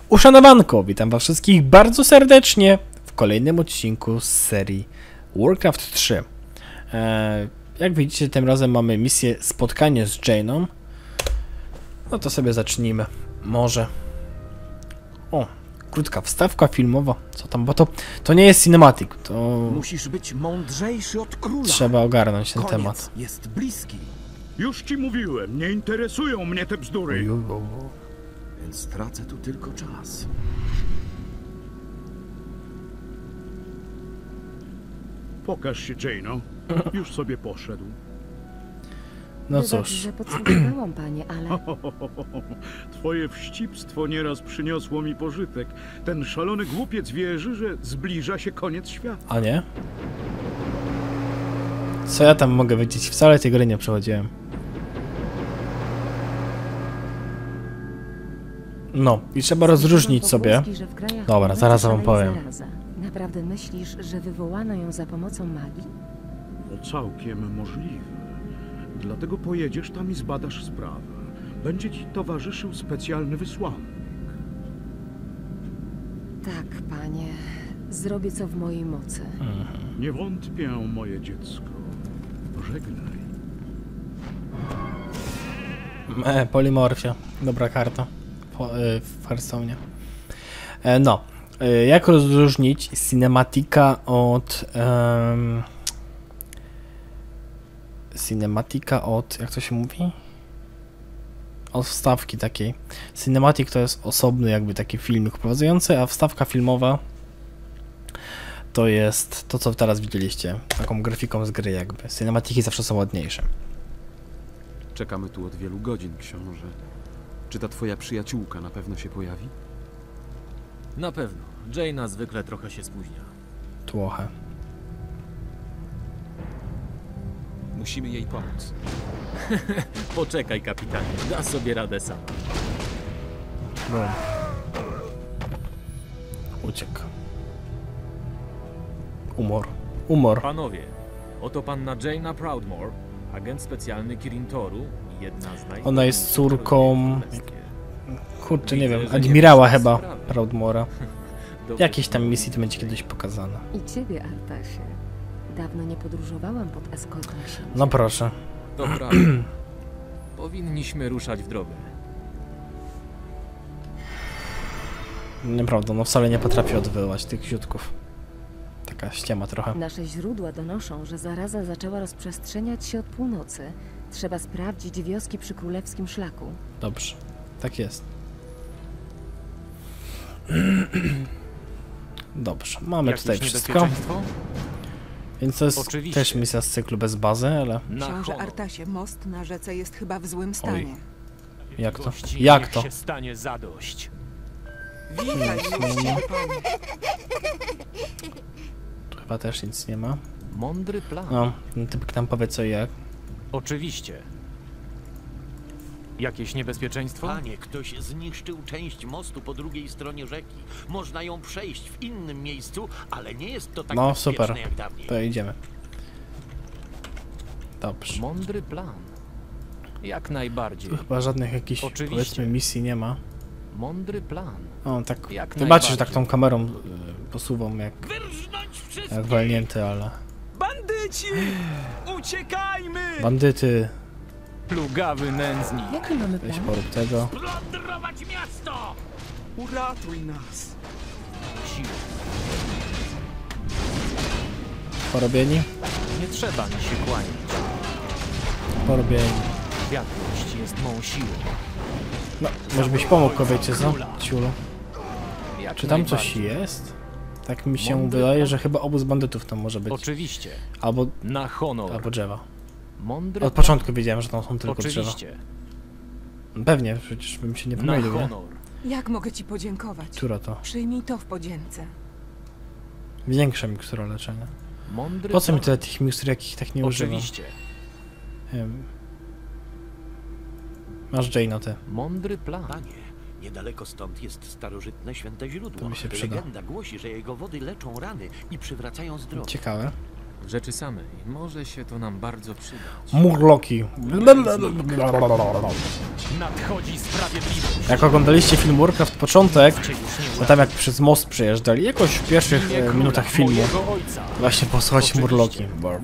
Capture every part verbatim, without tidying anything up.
Uszanowanko, witam was wszystkich bardzo serdecznie w kolejnym odcinku z serii Warcraft trzy. Eee, jak widzicie, tym razem mamy misję spotkanie z Jane'ą. No to sobie zacznijmy. Może. O, krótka wstawka filmowa. Co tam, bo to, to nie jest cinematic. To musisz być mądrzejszy od króla. Trzeba ogarnąć ten Koniec temat. jest bliski. Już ci mówiłem, nie interesują mnie te bzdury. Więc tracę tu tylko czas. Pokaż się, Jane'o. Już sobie poszedł. No Wybacz, cóż. że podsłuchiwałam, panie, ale Twoje wścibstwo nieraz przyniosło mi pożytek. Ten szalony głupiec wierzy, że zbliża się koniec świata. A nie? Co ja tam mogę wiedzieć? Wcale tej gry nie przechodziłem. No, i trzeba rozróżnić sobie. pogłoski, że w krajach Dobra, północy zaraz wam szaleje powiem. zaraza. Naprawdę myślisz, że wywołano ją za pomocą magii? To całkiem możliwe. Dlatego pojedziesz tam i zbadasz sprawę. Będzie ci towarzyszył specjalny wysłannik. Tak, panie. Zrobię co w mojej mocy. Nie wątpię, moje dziecko. Żegnaj. E, polimorfia. Dobra karta. Po, e, w Hearthstone'ie. E, no. E, jak rozróżnić cinematika od... Um, cinematika od... jak to się mówi? Od wstawki takiej. Cinematic to jest osobny jakby taki filmik wprowadzający, a wstawka filmowa to jest to, co teraz widzieliście. Taką grafiką z gry jakby. Cinematiki zawsze są ładniejsze. Czekamy tu od wielu godzin, książę. Czy ta twoja przyjaciółka na pewno się pojawi? Na pewno. Jane'a zwykle trochę się spóźnia. Trochę. Musimy jej pomóc. Poczekaj, kapitanie. Da sobie radę sam. No. Uciekł. Umor. Umor. Panowie, oto panna Jaina Proudmoore, agent specjalny Kirin Toru i jedna z naj... Ona jest córką... Kurczę, nie wiem, Widzę, że nie admirała wyszła chyba sprawy. Proudmore'a. Dobrze, Jakiejś tam misji to będzie kiedyś pokazane. I ciebie, Artasie. Dawno nie podróżowałam pod eskortą księcia. No proszę. To prawda. Powinniśmy ruszać w drogę. Nieprawda, no wcale nie potrafię odwołać tych ziutków. Taka ściema trochę. Nasze źródła donoszą, że zaraza zaczęła rozprzestrzeniać się od północy. Trzeba sprawdzić wioski przy królewskim szlaku. Dobrze. Tak jest. Dobrze, mamy Jakieś tutaj wszystko. niebezpieczeństwo? Więc to jest Oczywiście. też misja z cyklu bez bazy, ale Na Książę honor. Artasie, most na rzece jest chyba w złym stanie. jak to? Gości Jak niech to? się stanie zadość. Witaj, miłościwy panie. Tu chyba też nic nie ma. Mądry plan. No, ten typek tam powie co i jak. Oczywiście. Jakieś niebezpieczeństwo? Panie, ktoś zniszczył część mostu po drugiej stronie rzeki. Można ją przejść w innym miejscu, ale nie jest to tak No bezpieczne super, jak dawniej. to idziemy. Dobrze. Mądry plan. Jak najbardziej. Tu chyba żadnych jakichś, Oczywiście. powiedzmy, misji nie ma. Mądry plan. O, tak, Jak wybaczcie, że tak najbardziej. tą kamerą y, posuwam jak, jak walnięty, ale... Bandyci! Uciekajmy! Bandyty, Plugawy nędznik. Jaki mamy weź plan? porób tego. Plądrować miasto! Uratuj nas. Siły. Porobieni? Nie trzeba mi się kłaniać. Porobieni. Światłość jest mą siłą. No, może byś pomógł kobiecie, co? Ciulu. Jak Czy tam coś najbardziej. jest? Tak mi się Mądry wydaje, plan. że chyba obóz bandytów tam może być. Oczywiście. Albo, Na honor. albo drzewa. Mądry Od początku wiedziałem, że tam są tylko drzewa. Oczywiście. Pewnie, przecież bym się nie Na pomylił, nie? honor. Jak mogę ci podziękować? Która to? Przyjmij to w podzięce. Większa mikstura leczenia. Mądry Po co mi plan. tyle tych mikstur, jakich tak nie używam? Oczywiście. Nie wiem. Masz Jane'a, ty. Mądry plan. Panie, niedaleko stąd jest starożytne święte źródło. To mi się przyda. Legenda głosi, że jego wody leczą rany i przywracają zdrowie. Ciekawe. W rzeczy samej może się to nam bardzo przydać. Murloki. Nadchodzi sprawiedliwość. Jak oglądaliście film Warcraft początek, to tam jak przez most przejeżdżali, jakoś w pierwszych e, minutach filmu Mojego ojca. właśnie posłuchać Murloki.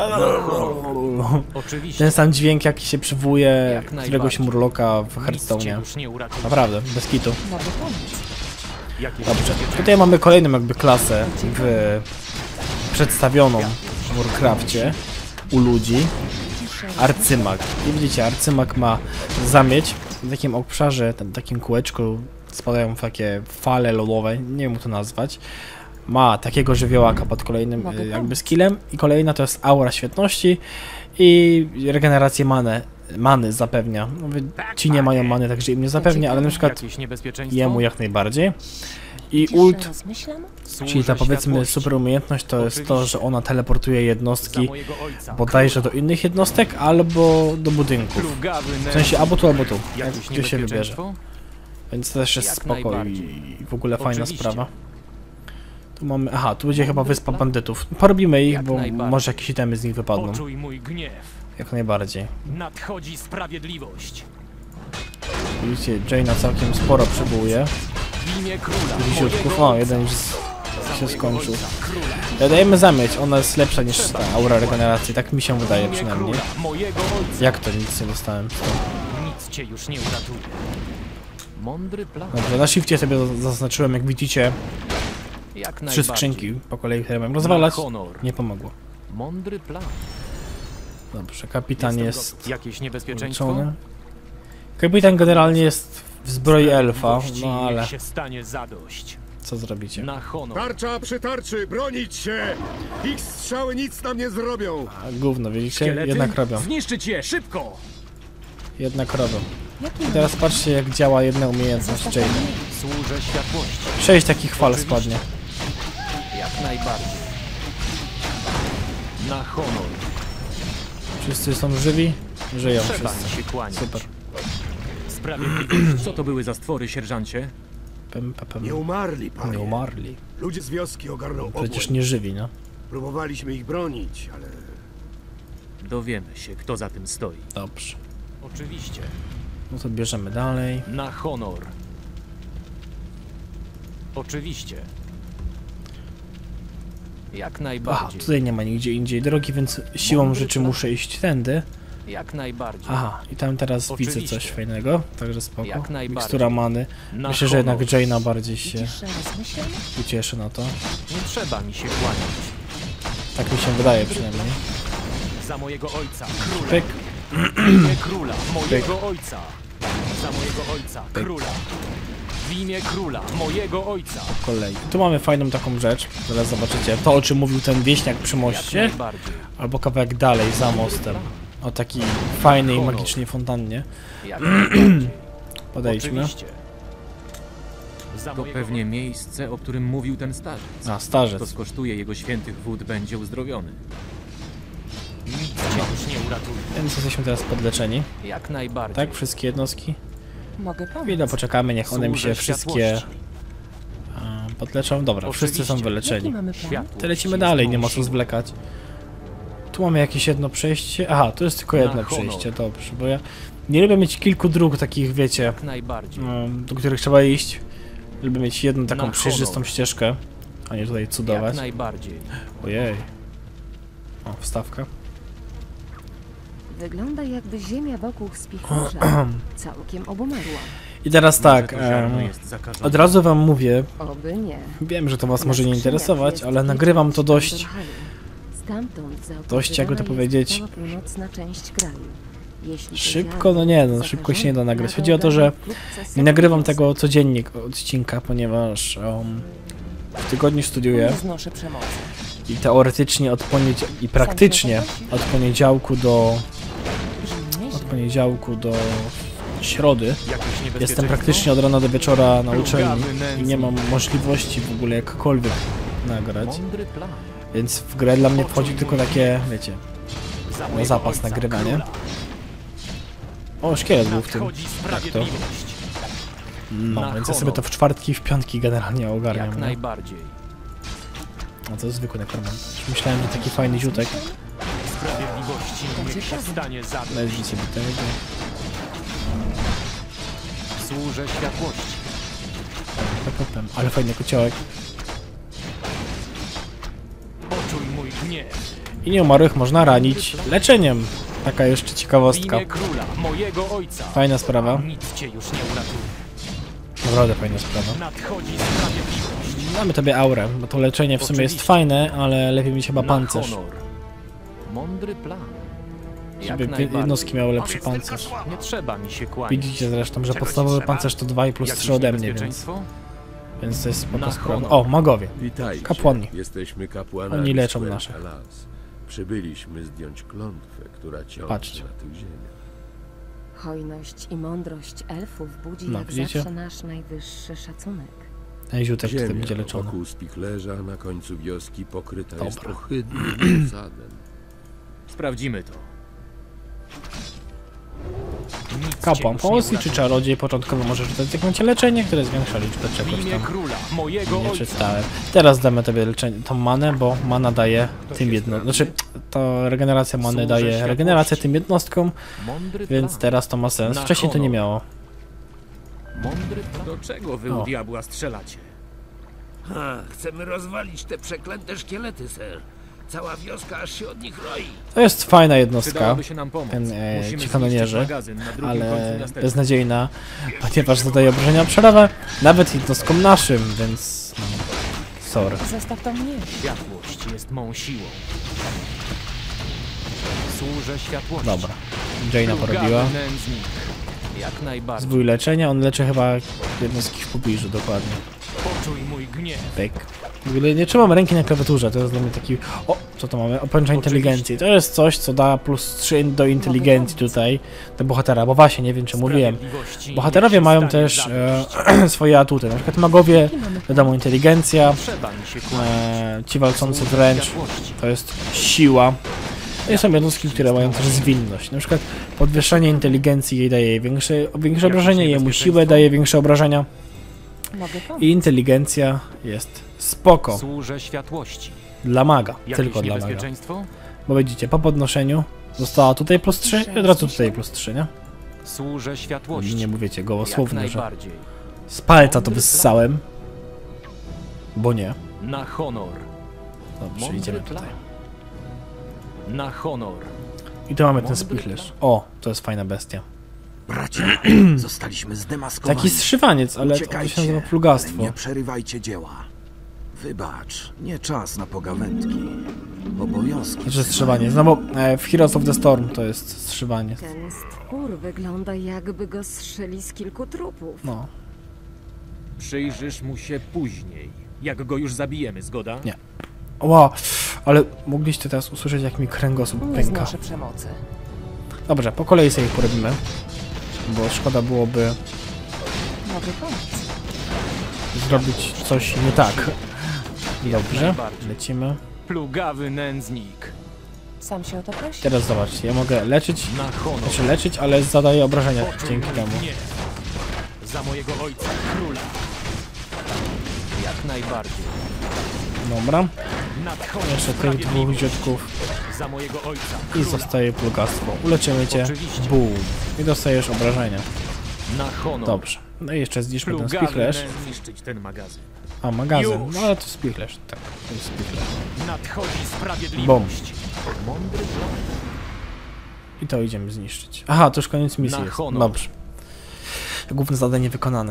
Oczywiście. Ten sam dźwięk jaki się przywołuje Jak któregoś najbardziej. Murloka w Nic cię Hearthstone'ie. już nie uratuje. Naprawdę, bez kitu. Mogę pomóc. Jakieś Dobrze, niebezpieczeństwo? tutaj mamy kolejną jakby klasę w przedstawioną w Warcrafcie u ludzi. Arcymag. I widzicie, arcymag ma zamieć w takim obszarze, tam, takim kółeczku spadają takie fale lodowe, nie wiem jak to nazwać. Ma takiego żywiołaka pod kolejnym Mogę e, jakby pomóc. skillem i kolejna to jest aura świetności i regenerację many, many zapewnia. No, wy- ci nie mają many, także im nie zapewnia, ale na przykład Jakieś niebezpieczeństwo? jemu jak najbardziej. I Ciszę ult, rozmyślam? Służę czyli ta powiedzmy światłości. super umiejętność to jest to, że ona teleportuje Za jednostki mojego ojca. bodajże do innych jednostek albo do budynków. Plugawy W sensie albo tu, albo tu, jak Jakieś gdzie się wybierze. niebezpieczeństwo? Więc to też jest Jak spoko i najbardziej. i w ogóle fajna Oczywiście. sprawa. Tu mamy, aha, tu będzie chyba wyspa bandytów. Porobimy ich, Jak bo najbardziej. może jakieś itemy z nich wypadną. Poczuj mój gniew. Jak najbardziej. Nadchodzi sprawiedliwość. Widzicie, Jaina całkiem sporo przywołuje. W imię króla. Wisiutków, mojego o, ojca. jeden już z- Za się mojego skończył. ojca, króla. Ja dajemy zamieć, ona jest lepsza niż ta aura regeneracji, tak mi się wydaje W imię przynajmniej. króla, mojego ojca. Jak to nic nie dostałem? Nic cię już nie uratuje. Mądry plan. Dobrze, na shifcie sobie zaznaczyłem, jak widzicie, Jak trzy najbardziej. skrzynki po kolei, które mam rozwalać. Na honor. Nie pomogło. Mądry plan. Dobrze, kapitan Jestem jest gotów. Jakieś niebezpieczeństwo? uleczony. Kapitan generalnie jest w zbroi elfa, Sprawiedliwości no ale niech się stanie zadość. co zrobicie? Na honor. Tarcza przy tarczy, bronić się! Ich strzały nic nam nie zrobią! A, gówno, widzicie? Jednak robią. Zniszczyć je, szybko! Jednak robią. Jaki I teraz patrzcie, jak działa jedna umiejętność Jaina. Służę światłości. Sześć takich fal Oczywiście. spadnie. Jak najbardziej. Na honor. Wszyscy są żywi? Żyją Trzeba wszyscy. mi się kłaniać. Super. Sprawiedliwość. Co to były za stwory, sierżancie? Pem, pem, pem. Nie umarli, panie. Nie umarli. Ludzie z wioski ogarną Przecież obłęd. nie żywi, no. Próbowaliśmy ich bronić, ale Dowiemy się, kto za tym stoi. Dobrze. Oczywiście. No to bierzemy dalej. Na honor. Oczywiście. Jak Aha, najbardziej. tutaj nie ma nigdzie indziej drogi, więc siłą Mądry rzeczy plan. muszę iść tędy. Jak najbardziej. Aha, i tam teraz widzę Oczywiście. coś fajnego, także spoko. Jak najbardziej. Mikstura many. Na Myślę, że jednak honor. Jaina bardziej się Ciszę rozmyślam? ucieszy na to. Nie trzeba mi się kłaniać. Tak mi się wydaje przynajmniej. Za mojego ojca. Króla. Pyk. W imię króla. Mojego ojca. Za mojego ojca. Pyk. Króla. W imię króla. Mojego ojca. Kolei. Tu mamy fajną taką rzecz, zaraz zobaczycie. To, o czym mówił ten wieśniak przy Jak moście, najbardziej. albo kawałek dalej, za mostem. O takiej fajnej, magicznej fontannie. Jak najbardziej. Podejdźmy. Oczywiście. Za To mojego pewnie miejsce, o którym mówił ten starzec. A, Kto starzec. skosztuje jego świętych wód, będzie uzdrowiony. Nic cię już nie uratuje. Więc jesteśmy teraz podleczeni. Jak najbardziej. Tak, wszystkie jednostki. Mogę pomóc. Chwilę poczekamy, niech one mi się Służę wszystkie światłości. e, podleczą. Dobra, wszyscy są Oczywiście. wyleczeni. Jaki mamy plan? Światłość To lecimy jest dalej, mą nie ma co siłą. zwlekać. Tu mamy jakieś jedno przejście. Aha, tu jest tylko Na jedno honor. przejście, dobrze, bo ja nie lubię mieć kilku dróg takich, wiecie, Jak najbardziej. em, do których trzeba iść. Lubię mieć jedną taką Na przejrzystą honor. ścieżkę, a nie tutaj Jak cudować. najbardziej. Ojej. O, wstawka. Wygląda jakby ziemia wokół spichlerza całkiem obumarła. I teraz tak, Może to ziarno em, jest zakażone. od razu wam mówię, Oby nie. wiem, że to was Na może nie skrzyniach interesować, jest ale pięć nagrywam to dość Dorhali. Stamtąd dość, jakby to zaopatrywana powiedzieć, jest cała północna część kraju. Jeśli to szybko, ziarno no nie, no jest szybko się nie da zakażone, nagrać. na Chodzi o to, że wkrótce nie setki nagrywam osób. tego codziennie odcinka, ponieważ um, w tygodniu studiuję Nie znoszę przemocy. i teoretycznie od poniedziałku i praktycznie od poniedziałku do Że od poniedziałku do środy Jakieś niebezpieczeństwo? jestem praktycznie od rana do wieczora na uczelni Plugawy i nędznik. nie mam możliwości w ogóle jakkolwiek nagrać, Mądry plan. więc w grę dla mnie wchodzi tylko takie, wiecie, Za na mojego zapas ojca, nagrywanie. króla. O, szkielet był w tym. Nadchodzi Jak to? sprawiedliwość. No, Na więc ja sobie honor. to w czwartki i w piątki generalnie ogarniam. Jak nie? najbardziej. No to jest zwykły nekromant. Już myślałem, że taki fajny ziutek. Sprawiedliwości niech się stanie zadość. Weź sobie tego. Służę światłości. Ale fajny kociołek. Poczuj mój gniew. I nieumarłych można ranić leczeniem. Taka jeszcze W ciekawostka. imię króla, mojego ojca. Fajna sprawa. Nic cię już nie uratuje. Naprawdę fajna sprawa. Nadchodzi sprawiedliwość. Mamy tobie aurę, bo to leczenie w sumie jest Oczywiście. fajne, ale lepiej mieć chyba Na pancerz. honor. Mądry plan. Jak Żeby najbardziej. jednostki miały lepszy pancerz. Nie trzeba mi się kłaniać. Widzicie zresztą, że podstawowy pancerz to dwa i plus Jakieś trzy ode mnie, więc, niebezpieczeństwo? więc to jest spoko Na sprawa. honor. O, magowie. Witajcie. Kapłani. Jesteśmy kapłanami Oni leczą Square naszych. Palace. Przybyliśmy zdjąć klątwę, która ciąży Patrzcie. na tych ziemiach. Hojność i mądrość elfów budzi No, jak widzicie? zawsze nasz najwyższy szacunek. Ten ziutek tutaj będzie Ziemia leczony. wokół spichlerza na końcu wioski pokryta jest Dobra. ohydnym osadem. Sprawdzimy to. Nic cię Kapłan już nie polski czy uratuje. czarodziej początkowo może rzucać jakąś leczenie, które zwiększa liczbę W czegoś imię tam. króla, mojego Nie ojca. czytałem. Teraz damy tobie leczenie, tą manę, bo mana daje tym jedno. Znaczy, to regeneracja many Służę daje światłości. regenerację tym jednostkom, Mądry więc plan. teraz to ma sens. Na Wcześniej to nie honor. miało. Mądry plan. Do czego wy O. u diabła strzelacie? Ha, chcemy rozwalić te przeklęte szkielety, ser. Cała wioska aż się od nich roi. To jest fajna jednostka, Przydałoby się nam pomóc. ten e, Musimy ci kanonierzy, zniszczyć magazyn na drugim końcu ale miasteczka. beznadziejna, ponieważ zadaje obrażenia obszarowe nawet jednostkom naszym, więc no, sorry. Zostaw to mnie. Światłość jest mą siłą. Służę światłości. Dobra, Jaina Plugawy porobiła. nędznik. Jak najbardziej. Zwój leczenia, on leczy chyba jednostki w pobliżu, dokładnie. Poczuj mój gniew. Pyk. W ogóle nie trzymam ręki na klawiaturze, to jest dla mnie taki... O, co to mamy? Opęcza inteligencji. To jest coś, co da plus trzy do inteligencji tutaj do bohatera, bo właśnie, nie wiem czy mówiłem. Sprawiedliwości Bohaterowie niech się mają stanie też zadość. e, swoje atuty, na przykład magowie, wiadomo, inteligencja, Trzeba mi się kłaniać. e, ci walczący wręcz, Światłości. to jest siła. I są jednostki, które mają też zwinność, na przykład podwyższenie inteligencji jej daje jej większe, większe obrażenia, jemu siłę daje większe obrażenia Mogę pomóc. i inteligencja jest spoko Służę światłości. dla maga, Jakieś tylko dla maga. niebezpieczeństwo? Bo widzicie, po podnoszeniu została tutaj plus trzy i od razu tutaj plus trzy, nie? Służę światłości. Nie mówicie Jak gołosłownie, że najbardziej. z palca to wyssałem, bo nie. Na honor. Dobrze, Mądry idziemy plan. tutaj. Na honor. I tu mamy ten Mądry spichlerz. O, to jest fajna bestia. Bracia, zostaliśmy zdemaskowani. Taki zszywaniec, ale to się Uciekajcie, nazywa plugastwo. nie przerywajcie dzieła. Wybacz, nie czas na pogawędki. Obowiązki. Znaczy zszywaniec, no bo e, w Heroes of the Storm to jest zszywaniec. Ten stwór wygląda jakby go zszyli z kilku trupów. No, Przyjrzysz mu się później. Jak go już zabijemy, zgoda? Nie. Ła, ale mogliście teraz usłyszeć, jak mi kręgosłup Nie pęka. znoszę przemocy. Dobrze, po kolei sobie ich porobimy, bo szkoda byłoby Mogę pomóc. zrobić coś nie tak. Dobrze, najbardziej. lecimy. Plugawy nędznik. Sam się o to prosi. Teraz zobaczcie, ja mogę leczyć, Na honor. znaczy leczyć, ale zadaję obrażenia Poczuj dzięki mój temu. gniew. Za mojego ojca, króla. Jak najbardziej. Dobra, Nadchodzi jeszcze tych dwóch sprawiedliwość. dziadków Za mojego ojca, i króla. zostaje plugastwo. Uleczymy cię, Oczywiście. boom, i dostajesz obrażenia. Na honor. Dobrze, no i jeszcze zniszczmy ten Plugawy spichlerz. nędznik. Zniszczyć ten magazyn. A, magazyn, Już. no ale to spichlerz, tak, to jest spichlerz. Nadchodzi sprawiedliwość. Mądry plan. I to idziemy zniszczyć. Aha, to już koniec misji Na jest. honor. Dobrze. Główne zadanie wykonane.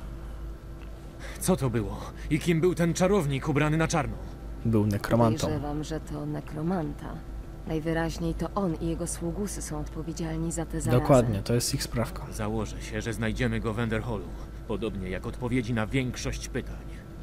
Co to było? I kim był ten czarownik ubrany na czarno? Był nekromantą. Podejrzewam, że to nekromanta. Najwyraźniej to on i jego sługusy są odpowiedzialni za tę zarazę. Dokładnie, to jest ich sprawka. Założę się, że znajdziemy go w Enderhallu. Podobnie jak odpowiedzi na większość pytań.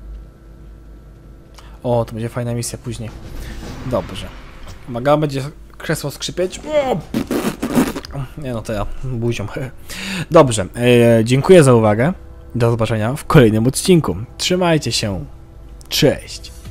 O, to będzie fajna misja później. Dobrze. Uwaga, będzie krzesło skrzypieć. O! Nie no, to ja buzią. Dobrze, e, dziękuję za uwagę. Do zobaczenia w kolejnym odcinku. Trzymajcie się. Cześć.